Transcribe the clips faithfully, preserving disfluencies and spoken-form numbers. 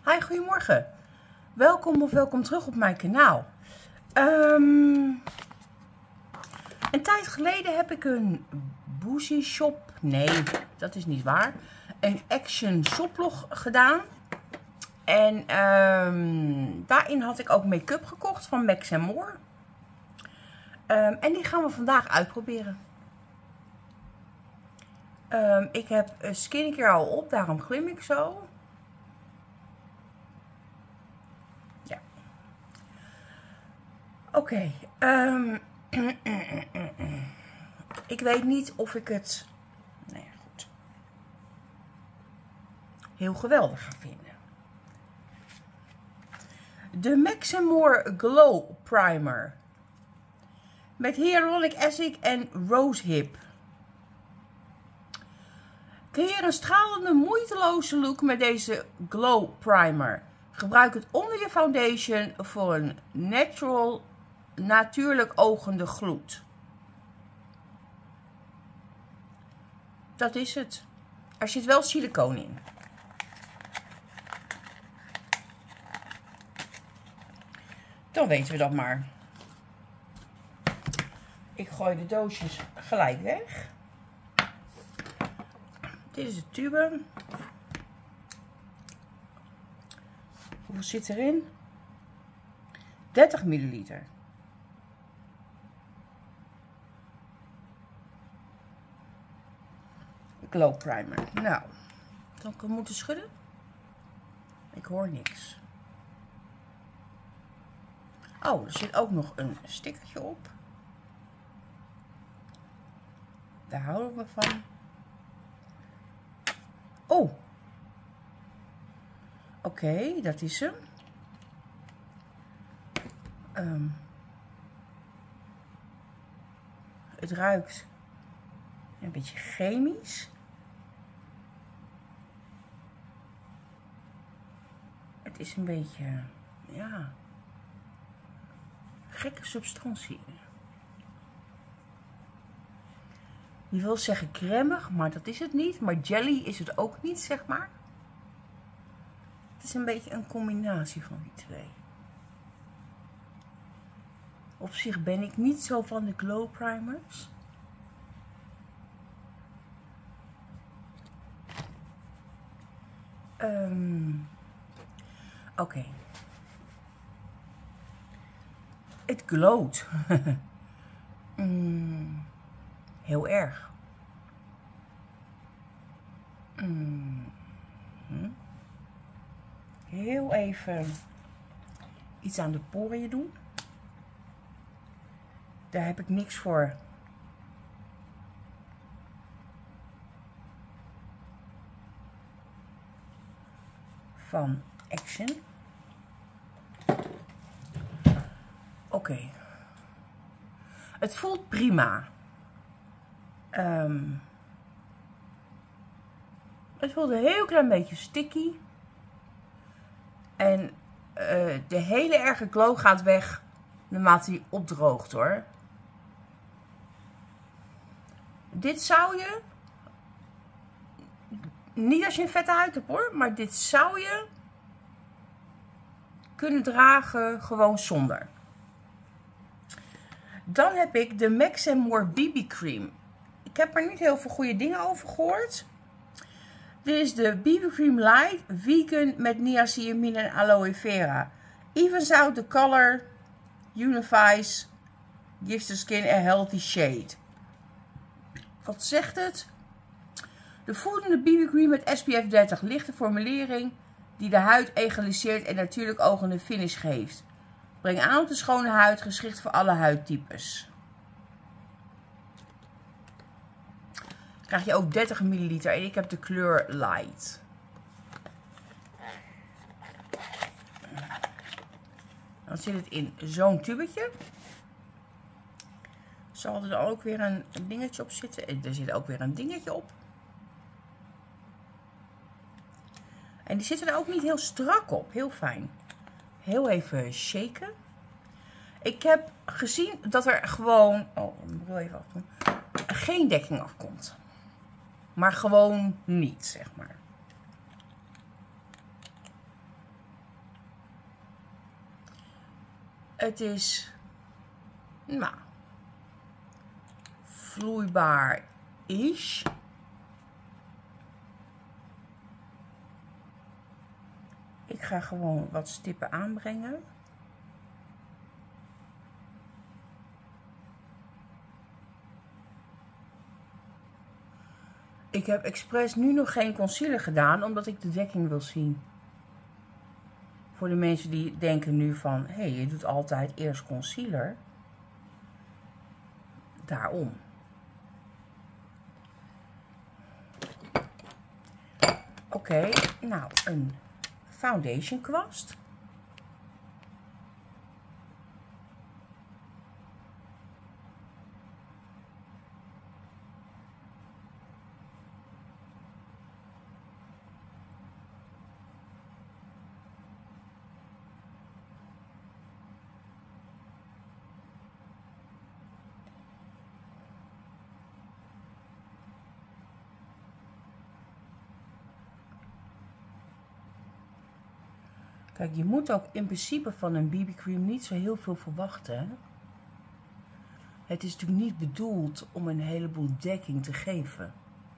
Hi, goedemorgen. Welkom of welkom terug op mijn kanaal. Um, een tijd geleden heb ik een Boozy Shop, nee, dat is niet waar, een Action shoplog gedaan. En um, daarin had ik ook make-up gekocht van Max and More. Um, en die gaan we vandaag uitproberen. Um, ik heb skincare al op, daarom glim ik zo. Ja. Oké. Okay, um, ik weet niet of ik het nou ja, goed, heel geweldig ga vinden. De Max and More Glow Primer. Met Hyaluronic Acid en Rosehip. Creëer een stralende, moeiteloze look met deze Glow Primer. Gebruik het onder je foundation voor een natural, natuurlijk ogende gloed. Dat is het. Er zit wel silicoon in. Dan weten we dat maar. Ik gooi de doosjes gelijk weg. Dit is de tube. Hoeveel zit erin? dertig milliliter. Glow primer. Nou, dan kan ik moeten schudden. Ik hoor niks. Oh, er zit ook nog een stickertje op. Daar houden we van. Oh. Oké, okay, dat is hem. Um, het ruikt een beetje chemisch. Het is een beetje, ja, gekke substantie. Je wil zeggen cremig, maar dat is het niet. Maar jelly is het ook niet, zeg maar. Het is een beetje een combinatie van die twee. Op zich ben ik niet zo van de glow primers. Um, Oké. Okay. Het glowt. mm, heel erg. Mm, hm. Heel even iets aan de poriën doen. Daar heb ik niks voor. Van Action. Oké. Okay. Het voelt prima. Um, het voelt een heel klein beetje sticky. En uh, de hele erge glow gaat weg naarmate hij opdroogt, hoor. Dit zou je, niet als je een vette huid hebt, hoor, maar dit zou je kunnen dragen gewoon zonder. Dan heb ik de Max and More B B Cream. Ik heb er niet heel veel goede dingen over gehoord. Dit is de B B Cream Light Vegan met niacinamide en aloe vera. Evens out the color, unifies, gives the skin a healthy shade. Wat zegt het? De voedende B B Cream met S P F dertig. Lichte formulering die de huid egaliseert en natuurlijk ogende finish geeft. Breng aan op de schone huid, geschikt voor alle huidtypes. Krijg je ook dertig milliliter en ik heb de kleur light. Dan zit het in zo'n tubetje. Zal er dan ook weer een dingetje op zitten. En er zit ook weer een dingetje op. En die zitten er ook niet heel strak op. Heel fijn. Heel even shaken. Ik heb gezien dat er gewoon, oh, ik wil even afdoen, geen dekking afkomt. Maar gewoon niet, zeg maar. Het is, nou, vloeibaar is. Ik ga gewoon wat stippen aanbrengen. Ik heb expres nu nog geen concealer gedaan, omdat ik de dekking wil zien. Voor de mensen die denken nu van, hé, hey, je doet altijd eerst concealer. Daarom. Oké, okay, nou, een foundation kwast. Kijk, je moet ook in principe van een B B cream niet zo heel veel verwachten. Hè? Het is natuurlijk niet bedoeld om een heleboel dekking te geven.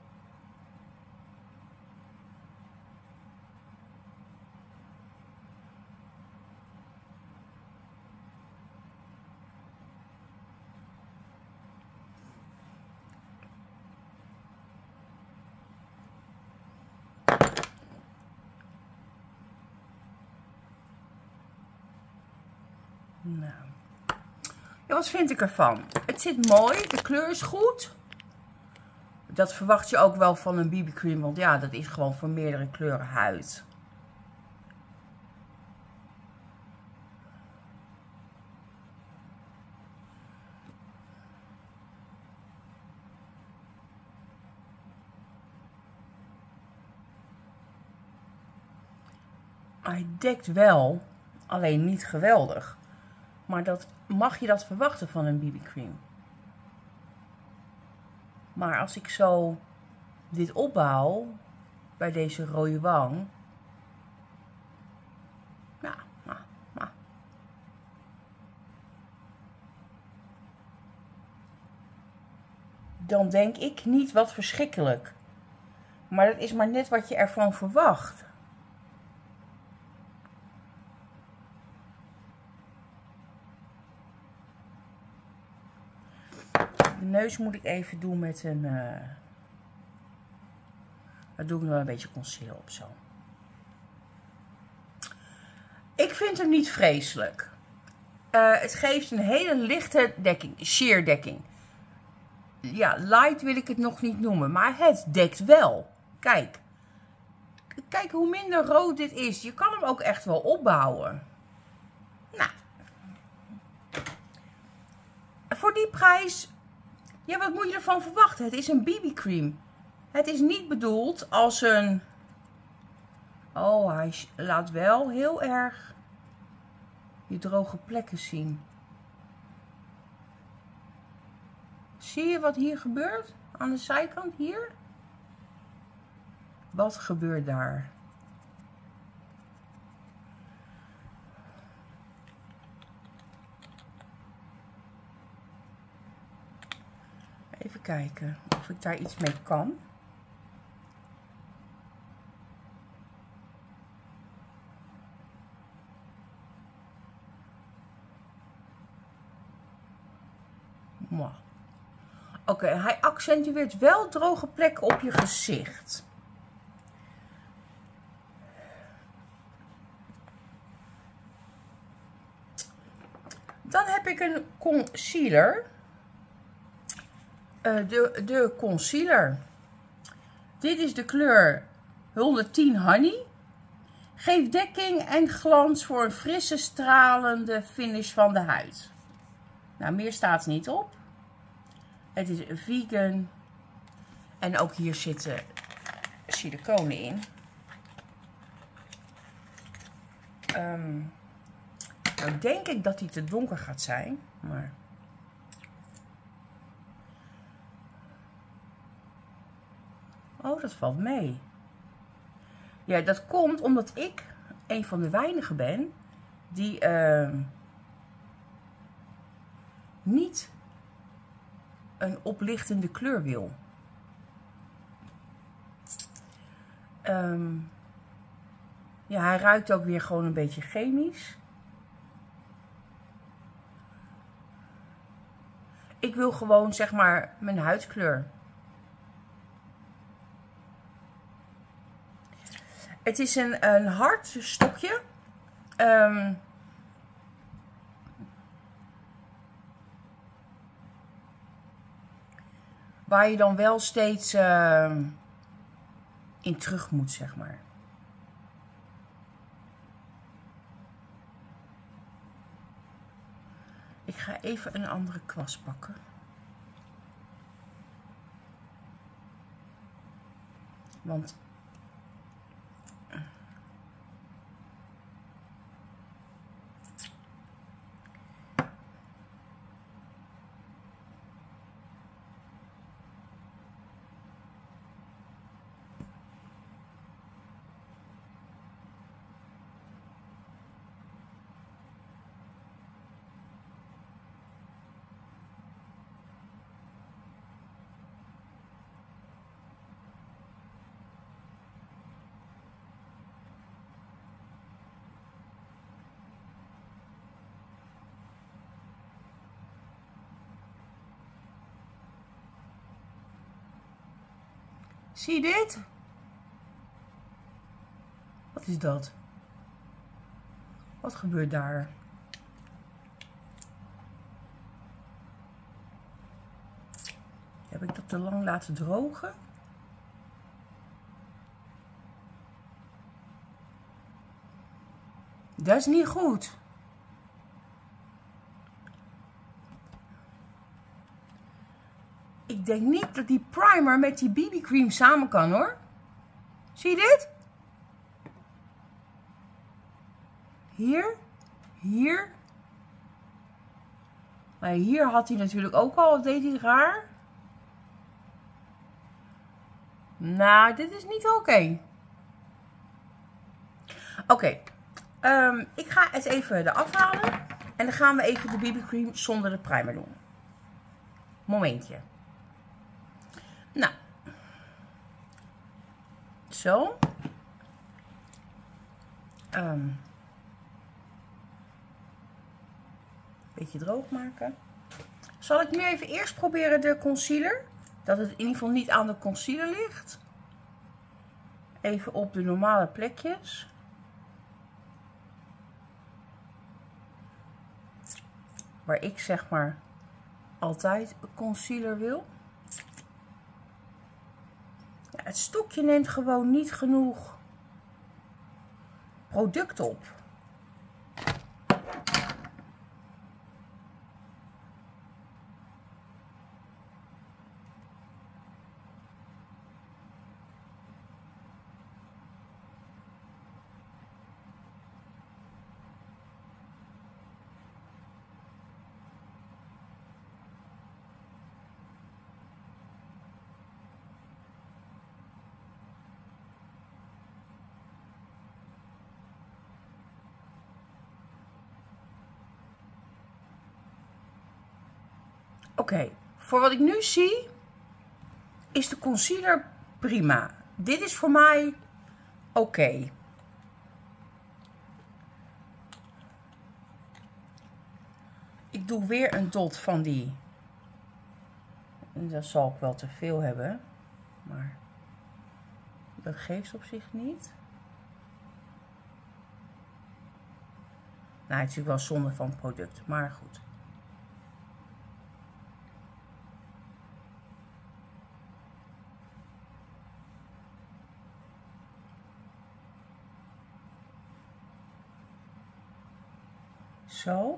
Nou. Ja, wat vind ik ervan? Het zit mooi, de kleur is goed. Dat verwacht je ook wel van een B B cream, want ja, dat is gewoon voor meerdere kleuren huid. Hij dekt wel, alleen niet geweldig. Maar dat, mag je dat verwachten van een B B cream? Maar als ik zo dit opbouw bij deze rode wang. Nou, nou, nou. Dan denk ik niet wat verschrikkelijk. Maar dat is maar net wat je ervan verwacht. De neus moet ik even doen met een... Uh, daar doe ik wel een beetje concealer op zo. Ik vind hem niet vreselijk. Uh, het geeft een hele lichte dekking, sheer dekking. Ja, light wil ik het nog niet noemen, maar het dekt wel. Kijk. Kijk hoe minder rood dit is. Je kan hem ook echt wel opbouwen. Nou. Voor die prijs... Ja, wat moet je ervan verwachten? Het is een B B cream. Het is niet bedoeld als een... Oh, hij laat wel heel erg je droge plekken zien. Zie je wat hier gebeurt? Aan de zijkant hier? Wat gebeurt daar? Even kijken of ik daar iets mee kan. Oké, okay, hij accentueert wel droge plekken op je gezicht. Dan heb ik een concealer. Uh, de, de concealer. Dit is de kleur honderdtien Honey. Geeft dekking en glans voor een frisse, stralende finish van de huid. Nou, meer staat niet op. Het is vegan. En ook hier zitten siliconen in. Um, nou denk ik dat die te donker gaat zijn. Maar... Oh, dat valt mee. Ja, dat komt omdat ik een van de weinigen ben die... Uh, niet een oplichtende kleur wil. Um, ja, hij ruikt ook weer gewoon een beetje chemisch. Ik wil gewoon, zeg maar, mijn huidskleur. Het is een, een hard stokje. Um, waar je dan wel steeds uh, in terug moet, zeg maar. Ik ga even een andere kwast pakken. Want zie je dit? Wat is dat? Wat gebeurt daar? Heb ik dat te lang laten drogen? Dat is niet goed. Ik denk niet dat die primer met die B B cream samen kan, hoor. Zie je dit? Hier. Hier. Maar hier had hij natuurlijk ook al. Deed hij raar. Nou, dit is niet oké. Okay. Oké. Okay. Um, ik ga het even eraf halen. En dan gaan we even de B B cream zonder de primer doen. Momentje. Nou. Zo. Um, beetje droog maken. Zal ik nu even eerst proberen de concealer. Dat het in ieder geval niet aan de concealer ligt. Even op de normale plekjes. Waar ik zeg maar altijd een concealer wil. Ja, het stokje neemt gewoon niet genoeg product op. Oké, okay. Voor wat ik nu zie, is de concealer prima. Dit is voor mij oké. Okay. Ik doe weer een dot van die. Dat zal ik wel te veel hebben. Maar dat geeft op zich niet. Nou, het is natuurlijk wel zonde van het product, maar goed. Zo.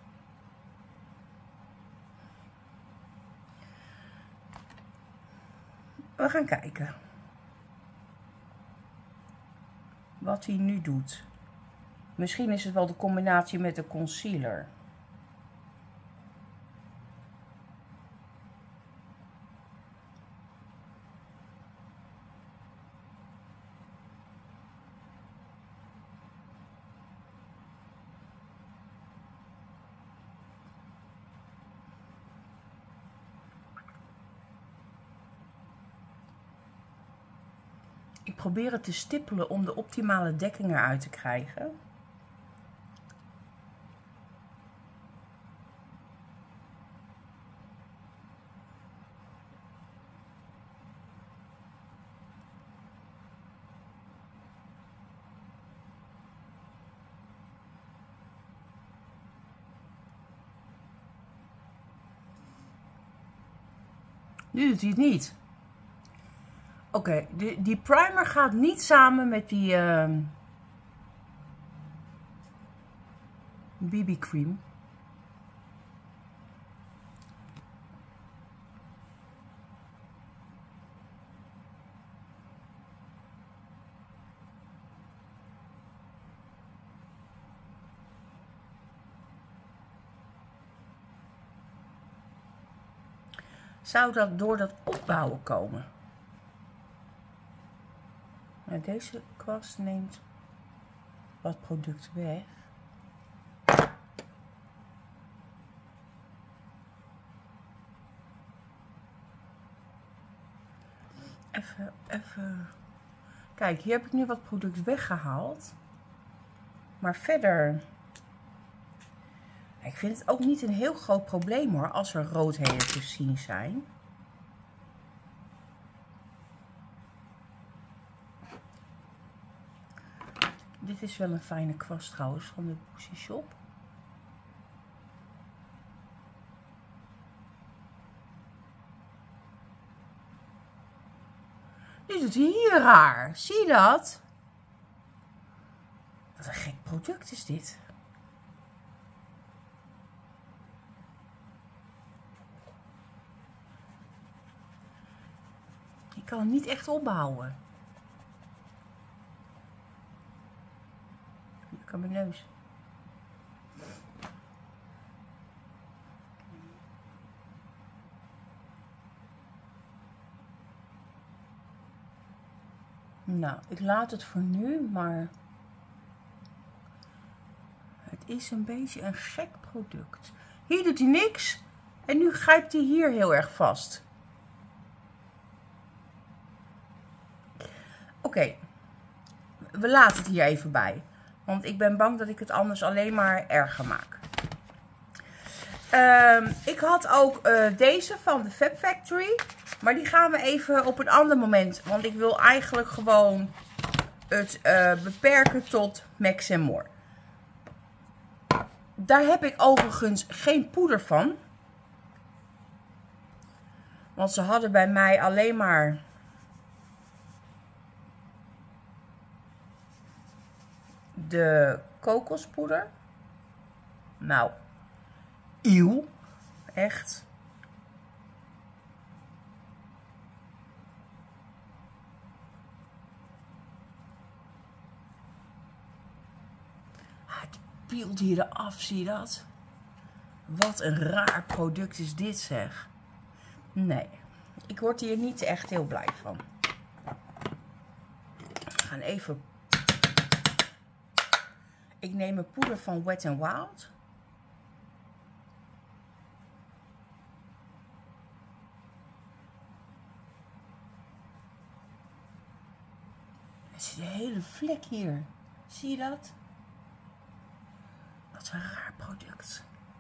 We gaan kijken wat hij nu doet. Misschien is het wel de combinatie met de concealer. Ik probeer het te stippelen om de optimale dekking eruit te krijgen. Nu doet hij het niet. Oké, okay, die, die primer gaat niet samen met die uh, B B cream. Zou dat door dat opbouwen komen? Nou, deze kwast neemt wat product weg. Even, even. Kijk, hier heb ik nu wat product weggehaald. Maar verder. Ik vind het ook niet een heel groot probleem hoor, als er roodheden te zien zijn. Dit is wel een fijne kwast trouwens van de Boozy Shop. Nu doet hij hier raar. Zie je dat? Wat een gek product is dit. Ik kan hem niet echt opbouwen. Ik kan mijn neus. Nou, ik laat het voor nu, maar het is een beetje een gek product. Hier doet hij niks en nu grijpt hij hier heel erg vast. Oké, okay. We laten het hier even bij. Want ik ben bang dat ik het anders alleen maar erger maak. Um, ik had ook uh, deze van de Fab Factory. Maar die gaan we even op een ander moment. Want ik wil eigenlijk gewoon het uh, beperken tot Max and More. Daar heb ik overigens geen poeder van. Want ze hadden bij mij alleen maar de kokospoeder. Nou, eeuw. Echt. Ah, het pielt hier eraf, zie je dat? Wat een raar product is dit, zeg. Nee, ik word hier niet echt heel blij van. We gaan even. Ik neem een poeder van Wet n Wild. Er zit een hele vlek hier. Zie je dat? Wat een raar product.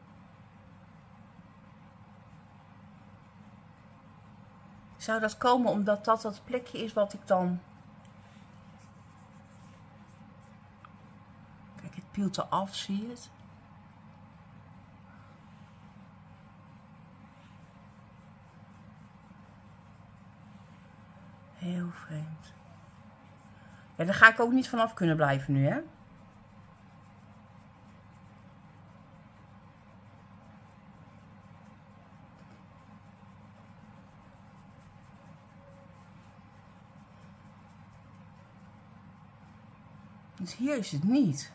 Zou dat komen omdat dat dat plekje is wat ik dan... Kijk, het pielt eraf, zie je het? Heel vreemd. Ja, daar ga ik ook niet vanaf kunnen blijven nu, hè? Dus hier is het niet.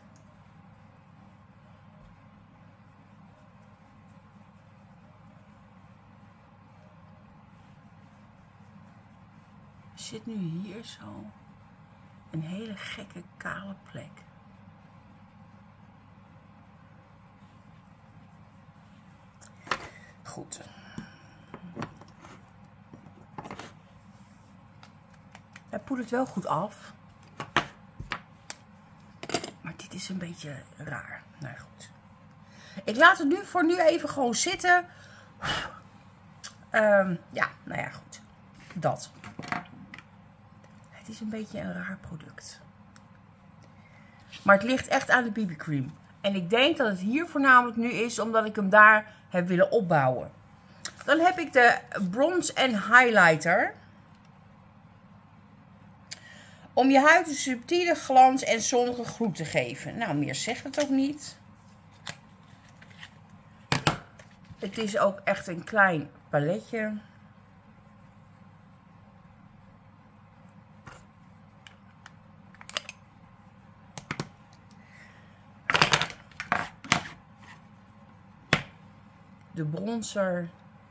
Er zit nu hier zo een hele gekke kale plek. Goed. poedert wel goed af. Maar dit is een beetje raar. Nou goed. Ik laat het nu voor nu even gewoon zitten. Um, ja, nou ja, goed. Dat. Het is een beetje een raar product. Maar het ligt echt aan de B B cream. En ik denk dat het hier voornamelijk nu is omdat ik hem daar heb willen opbouwen. Dan heb ik de Bronze en Highlighter. Om je huid een subtiele glans en zonnige gloed te geven. Nou, meer zegt het ook niet. Het is ook echt een klein paletje. De bronzer.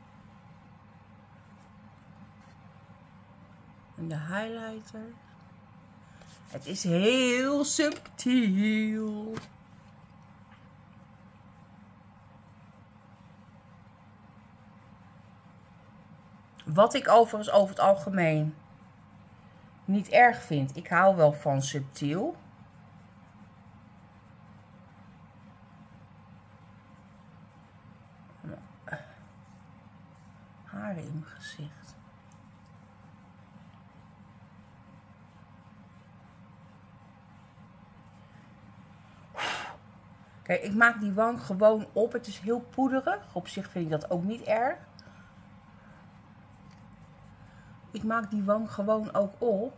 En de highlighter. Het is heel subtiel. Wat ik overigens over het algemeen niet erg vind. Ik hou wel van subtiel. Haren in mijn gezicht. Kijk, ik maak die wang gewoon op. Het is heel poederig. Op zich vind ik dat ook niet erg. Ik maak die wang gewoon ook op.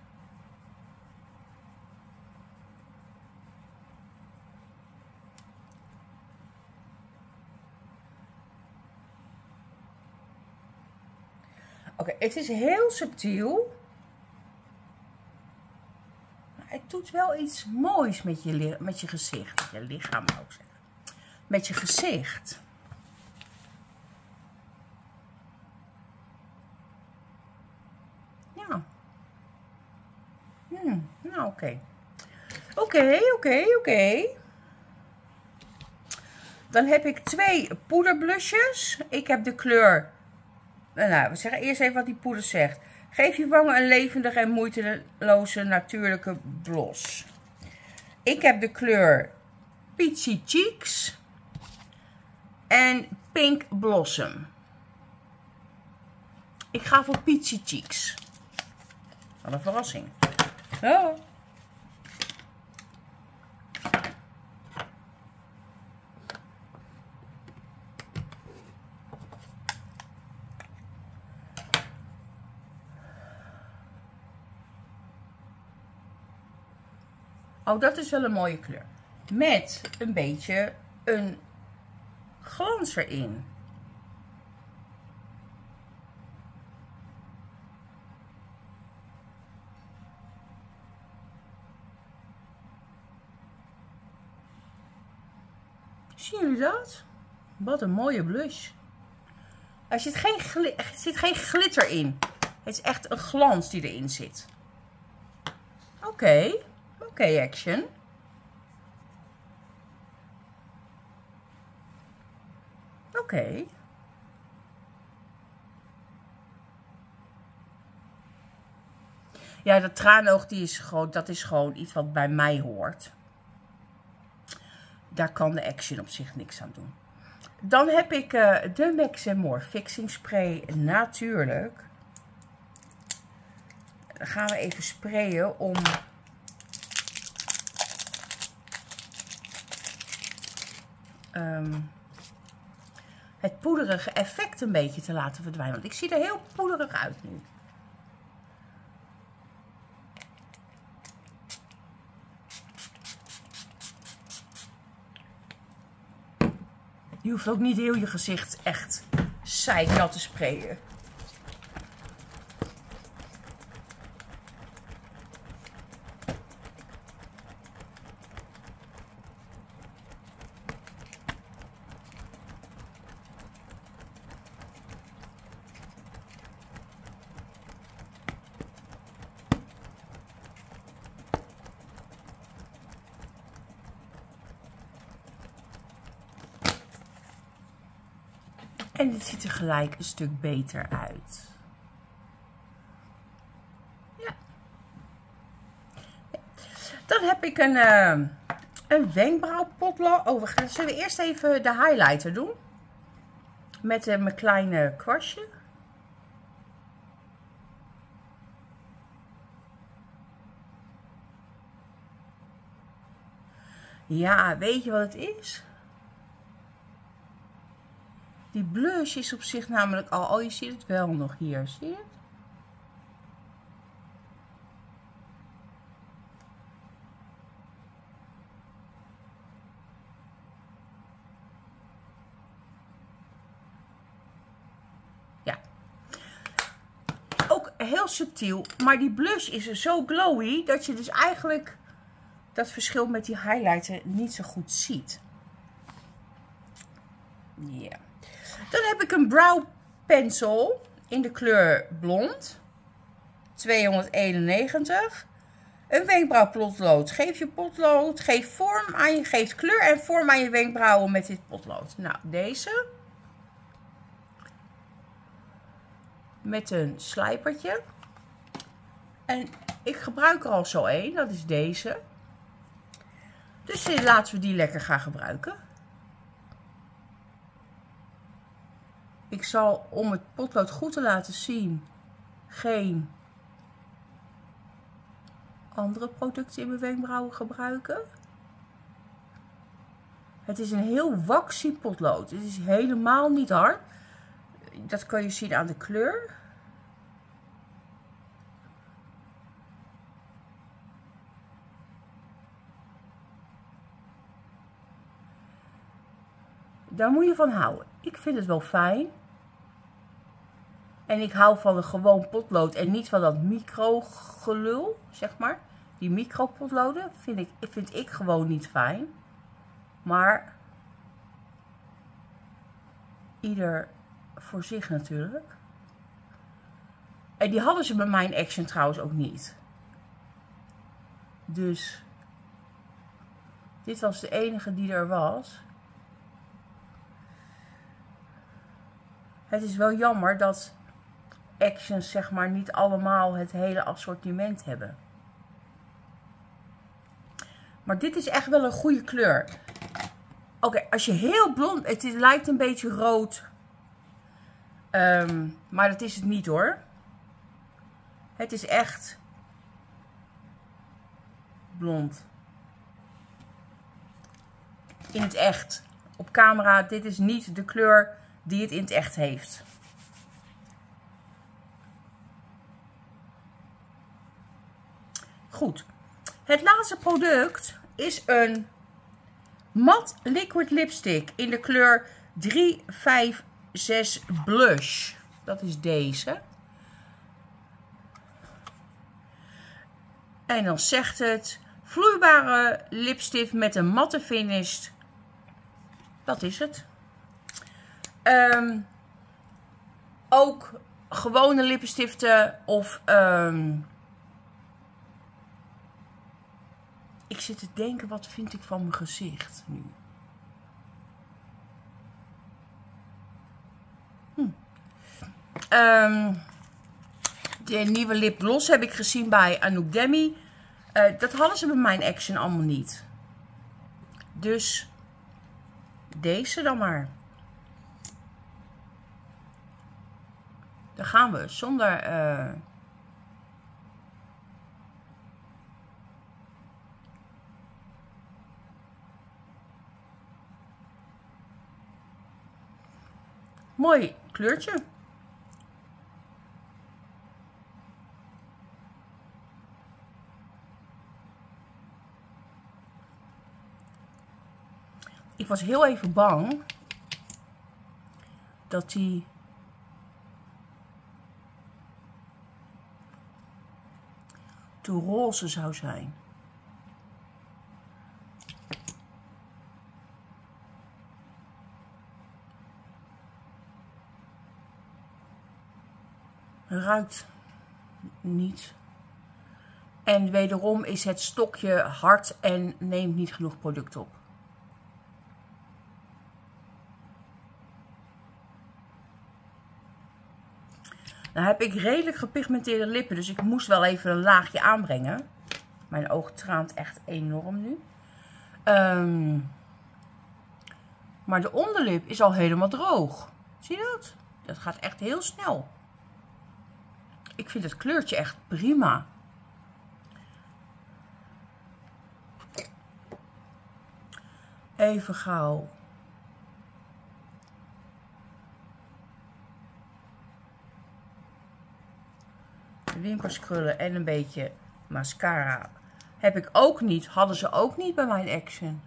Oké, okay, het is heel subtiel. Maar het doet wel iets moois met je, met je gezicht. Met je lichaam ook zeggen. Met je gezicht. Ja. Hmm, nou, oké. Okay. Oké, okay, oké, okay, oké. Okay. Dan heb ik twee poederblusjes. Ik heb de kleur... Nou, we zeggen eerst even wat die poeder zegt. Geef je wangen een levendige en moeiteloze natuurlijke blos. Ik heb de kleur Peachy Cheeks en Pink Blossom. Ik ga voor Peachy Cheeks. Wat een verrassing. Oh. Oh, dat is wel een mooie kleur. Met een beetje een glans erin. Zien jullie dat? Wat een mooie blush. Er zit geen, er zit geen glitter in. Het is echt een glans die erin zit. Oké. Okay. Oké, okay, Action. Oké. Okay. Ja, dat traanoog, die is gewoon, dat is gewoon iets wat bij mij hoort. Daar kan de Action op zich niks aan doen. Dan heb ik uh, de Max and More Fixing Spray, natuurlijk. Dan gaan we even sprayen om... Um, het poederige effect een beetje te laten verdwijnen. Want ik zie er heel poederig uit nu. Je hoeft ook niet heel je gezicht echt zeiknat te sprayen. En dit ziet er gelijk een stuk beter uit. Ja, ik een, uh, een wenkbrauwpotlood. Oh, we gaan, zullen we eerst even de highlighter doen? Met uh, mijn kleine kwastje. Ja, weet je wat het is? Die blush is op zich namelijk al... Oh, je ziet het wel nog hier. Zie je het? Ja. Ook heel subtiel. Maar die blush is zo glowy dat je dus eigenlijk dat verschil met die highlighter niet zo goed ziet. Ja. Dan heb ik een brow pencil in de kleur blond. tweehonderdeenennegentig. Een wenkbrauwpotlood. Geef je potlood, geef vorm aan je, geef kleur en vorm aan je wenkbrauwen met dit potlood. Nou, deze. Met een slijpertje. En ik gebruik er al zo één, dat is deze. Dus laten we die lekker gaan gebruiken. Ik zal, om het potlood goed te laten zien, geen andere producten in mijn wenkbrauwen gebruiken. Het is een heel waxy potlood. Het is helemaal niet hard. Dat kan je zien aan de kleur. Daar moet je van houden. Ik vind het wel fijn. En ik hou van een gewoon potlood en niet van dat micro gelul, zeg maar. Die micro potloden vind ik, vind ik gewoon niet fijn. Maar ieder voor zich natuurlijk. En die hadden ze bij mijn Action trouwens ook niet. Dus dit was de enige die er was. Het is wel jammer dat Actions zeg maar niet allemaal het hele assortiment hebben. Maar dit is echt wel een goede kleur. Oké, okay, als je heel blond... Het lijkt een beetje rood. Um, maar dat is het niet hoor. Het is echt blond. In het echt. Op camera, dit is niet de kleur die het in het echt heeft. Goed. Het laatste product is een mat liquid lipstick in de kleur drie vijf zes blush. Dat is deze. En dan zegt het vloeibare lipstift met een matte finish. Dat is het. Um, ook gewone lippenstiften of um, ik zit te denken, wat vind ik van mijn gezicht nu? Hm. Um, de nieuwe lipgloss heb ik gezien bij Anouk Demi. Uh, dat hadden ze bij mijn Action allemaal niet. Dus deze dan maar. Daar gaan we zonder... Uh, mooi kleurtje. Ik was heel even bang dat die te roze zou zijn. Ruikt niet. En wederom is het stokje hard en neemt niet genoeg product op. Nou heb ik redelijk gepigmenteerde lippen, dus ik moest wel even een laagje aanbrengen. Mijn oog traant echt enorm nu. Um, maar de onderlip is al helemaal droog. Zie je dat? Dat gaat echt heel snel. Ik vind het kleurtje echt prima. Even gauw. De wimpers krullen en een beetje mascara heb ik ook niet. Hadden ze ook niet bij mijn Action.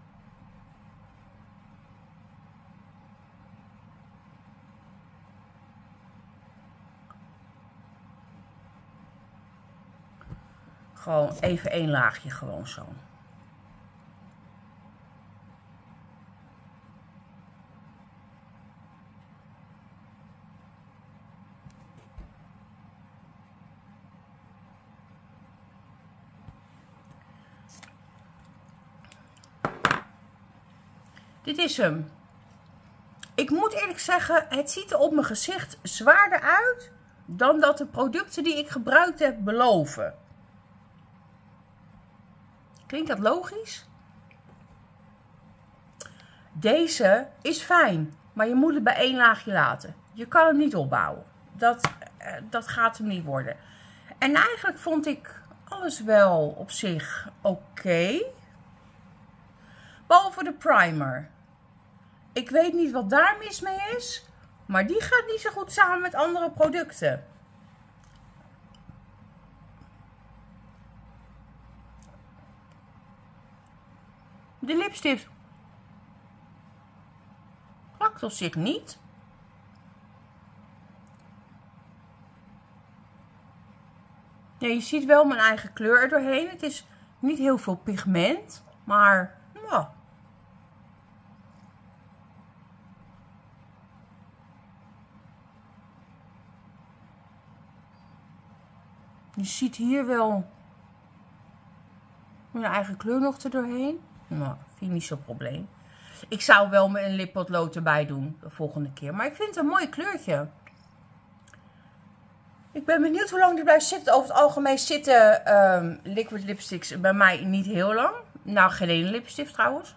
Gewoon even één laagje, gewoon zo. Dit is hem. Ik moet eerlijk zeggen, het ziet er op mijn gezicht zwaarder uit dan dat de producten die ik gebruikt heb beloven. Klinkt dat logisch? Deze is fijn, maar je moet het bij één laagje laten. Je kan hem niet opbouwen. Dat, dat gaat hem niet worden. En eigenlijk vond ik alles wel op zich oké. Okay. Behalve de primer. Ik weet niet wat daar mis mee is, maar die gaat niet zo goed samen met andere producten. De lipstift plakt op zich niet. Ja, je ziet wel mijn eigen kleur er doorheen. Het is niet heel veel pigment, maar ja. Je ziet hier wel mijn eigen kleur nog er doorheen. Nou, vind ik niet zo'n probleem. Ik zou wel met een lippotlood erbij doen de volgende keer. Maar ik vind het een mooi kleurtje. Ik ben benieuwd hoe lang die blijft zitten. Over het algemeen zitten um, liquid lipsticks bij mij niet heel lang. Nou, geen ene lipstift trouwens.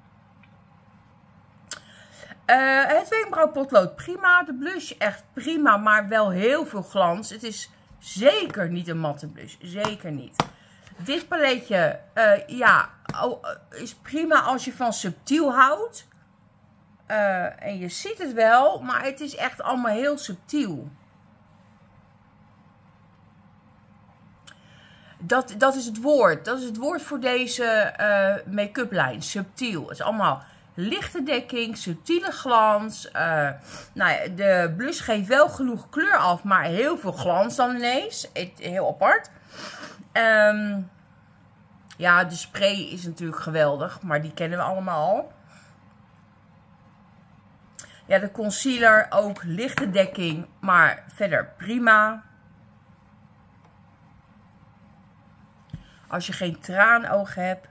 Uh, het wenkbrauwpotlood prima. De blush echt prima, maar wel heel veel glans. Het is zeker niet een matte blush. Zeker niet. Dit paletje, uh, ja, oh, is prima als je van subtiel houdt. Uh, en je ziet het wel, maar het is echt allemaal heel subtiel. Dat, dat is het woord. Dat is het woord voor deze uh, make-up lijn. Subtiel. Het is allemaal lichte dekking, subtiele glans. Uh, nou ja, de blush geeft wel genoeg kleur af, maar heel veel glans dan ineens. Heel apart. Um, ja, de spray is natuurlijk geweldig, maar die kennen we allemaal al. Ja, de concealer ook lichte dekking, maar verder prima. Als je geen traanoog hebt.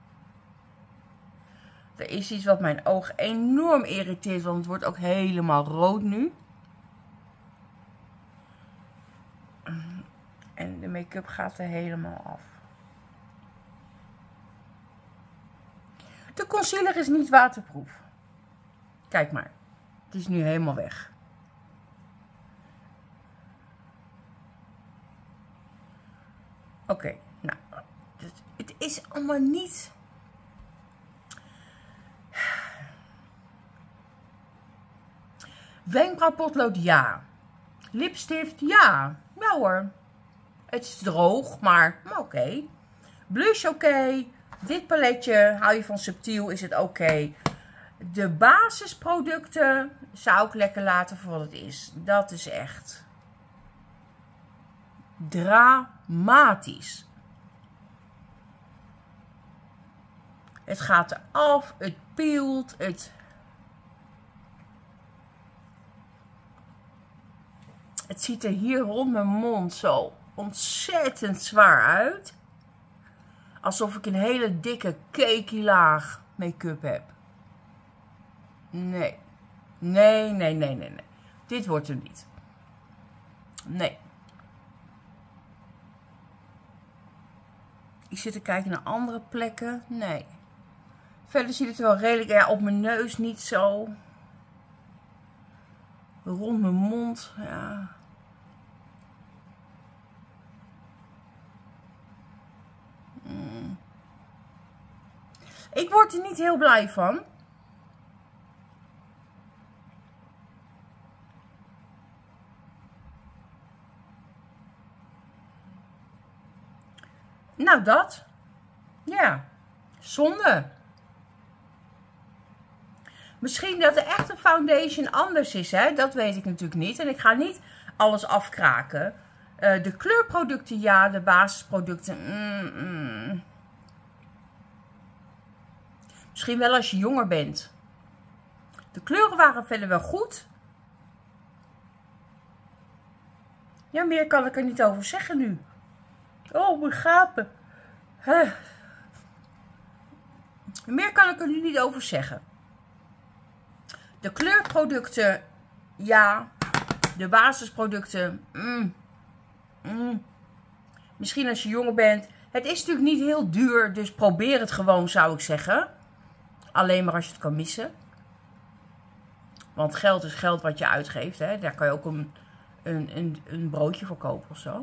Er is iets wat mijn oog enorm irriteert, want het wordt ook helemaal rood nu. En de make-up gaat er helemaal af. De concealer is niet waterproof. Kijk maar. Het is nu helemaal weg. Oké, okay, nou. Het, het is allemaal niet... Wenkbrauwpotlood, ja. Lipstift, ja. Ja hoor. Het is droog, maar oké. Okay. Blush, oké. Okay. Dit paletje, hou je van subtiel, is het oké. Okay. De basisproducten zou ik lekker laten voor wat het is. Dat is echt dramatisch. Het gaat eraf, het peelt, het... Het ziet er hier rond mijn mond zo ontzettend zwaar uit. Alsof ik een hele dikke cakey laag make-up heb. Nee. Nee, nee, nee, nee, nee. Dit wordt er niet. Nee. Ik zit te kijken naar andere plekken. Nee. Verder ziet het er wel redelijk, ja, op mijn neus niet zo. Rond mijn mond, ja. Mm. Ik word er niet heel blij van. Nou, dat. Ja. Zonde. Misschien dat de echte foundation anders is, hè? Dat weet ik natuurlijk niet. En ik ga niet alles afkraken. Uh, de kleurproducten, ja. De basisproducten, mm, mm. Misschien wel als je jonger bent. De kleuren waren verder wel goed. Ja, meer kan ik er niet over zeggen nu. Oh, mijn gapen. Huh. Meer kan ik er nu niet over zeggen. De kleurproducten, ja. De basisproducten, mm. Mm. Misschien als je jonger bent. Het is natuurlijk niet heel duur, dus probeer het gewoon, zou ik zeggen. Alleen maar als je het kan missen. Want geld is geld wat je uitgeeft, hè. Daar kan je ook een, een, een, een broodje voor kopen of zo.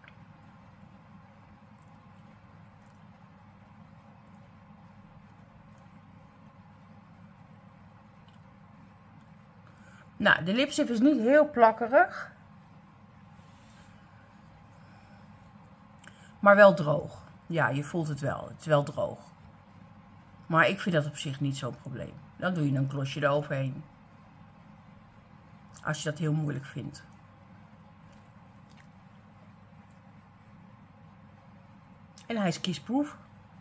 Nou, de lipstift is niet heel plakkerig. Maar wel droog. Ja, je voelt het wel. Het is wel droog. Maar ik vind dat op zich niet zo'n probleem. Dan doe je een glosje eroverheen. Als je dat heel moeilijk vindt. En hij is kissproof.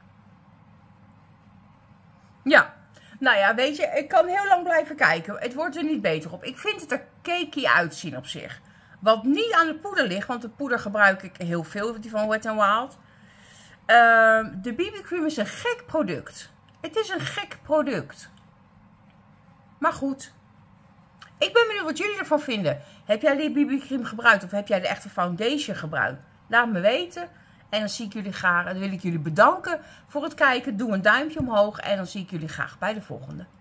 Ja. Nou ja, weet je, ik kan heel lang blijven kijken. Het wordt er niet beter op. Ik vind het er cakey uitzien op zich. Wat niet aan de poeder ligt, want de poeder gebruik ik heel veel, die van Wet n Wild. Uh, de B B cream is een gek product. Het is een gek product. Maar goed. Ik ben benieuwd wat jullie ervan vinden. Heb jij die B B cream gebruikt of heb jij de echte foundation gebruikt? Laat me weten. En dan zie ik jullie graag, en dan wil ik jullie bedanken voor het kijken. Doe een duimpje omhoog en dan zie ik jullie graag bij de volgende.